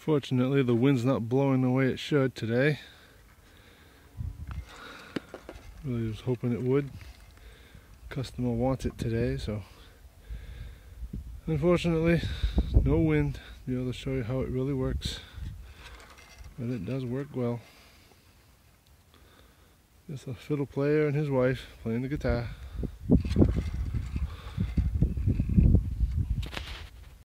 Fortunately, the wind's not blowing the way it should today. Really was hoping it would. Customer wants it today, so unfortunately, no wind to be able to show you how it really works. But it does work well. Just a fiddle player and his wife playing the guitar.